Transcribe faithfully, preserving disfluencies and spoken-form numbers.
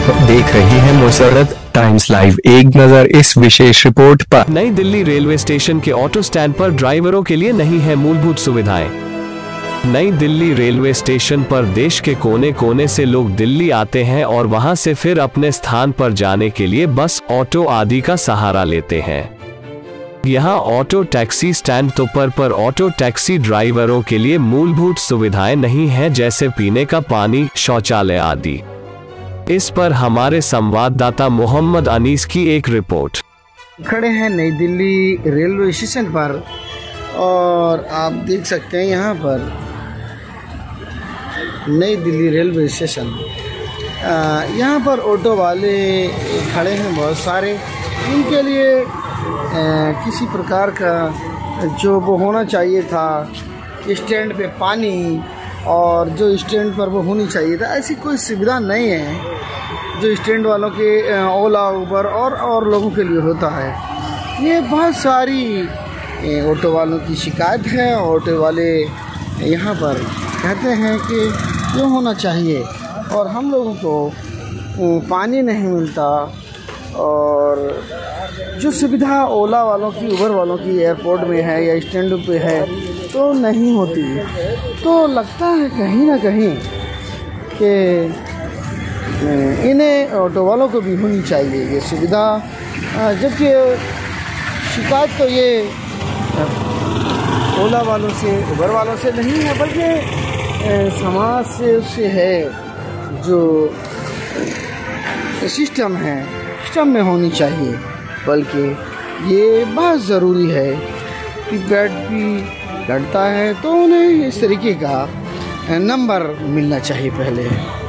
आप देख रहे हैं मुसर्रत टाइम्स लाइव। एक नजर इस विशेष रिपोर्ट पर। नई दिल्ली रेलवे स्टेशन के ऑटो स्टैंड पर ड्राइवरों के लिए नहीं है मूलभूत सुविधाएं। नई दिल्ली रेलवे स्टेशन पर देश के कोने कोने से लोग दिल्ली आते हैं और वहां से फिर अपने स्थान पर जाने के लिए बस, ऑटो आदि का सहारा लेते हैं। यहाँ ऑटो टैक्सी स्टैंड तो पर पर ऑटो टैक्सी ड्राइवरों के लिए मूलभूत सुविधाएं नहीं हैं, जैसे पीने का पानी, शौचालय आदि। इस पर हमारे संवाददाता मोहम्मद अनीस की एक रिपोर्ट। खड़े हैं नई दिल्ली रेलवे स्टेशन पर और आप देख सकते हैं यहाँ पर नई दिल्ली रेलवे स्टेशन। यहाँ पर ऑटो वाले खड़े हैं बहुत सारे। उनके लिए आ, किसी प्रकार का जो वो होना चाहिए था स्टैंड पे पानी और जो स्टैंड पर वो होनी चाहिए था, ऐसी कोई सुविधा नहीं है जो स्टैंड वालों के ओला, उबर और और लोगों के लिए होता है। ये बहुत सारी ऑटो वालों की शिकायत है। ऑटो वाले यहाँ पर कहते हैं कि क्यों होना चाहिए और हम लोगों को पानी नहीं मिलता और जो सुविधा ओला वालों की, उबर वालों की एयरपोर्ट में है या स्टैंड पे है तो नहीं होती। तो लगता है कहीं ना कहीं कि इन्हें ऑटो वालों को भी होनी चाहिए ये सुविधा, जबकि शिकायत तो ये ओला वालों से, उबर वालों से नहीं है, बल्कि समाज से उससे है जो सिस्टम है, सिस्टम में होनी चाहिए। बल्कि ये बहुत ज़रूरी है कि बेड भी घटता है तो उन्हें इस तरीके का नंबर मिलना चाहिए पहले।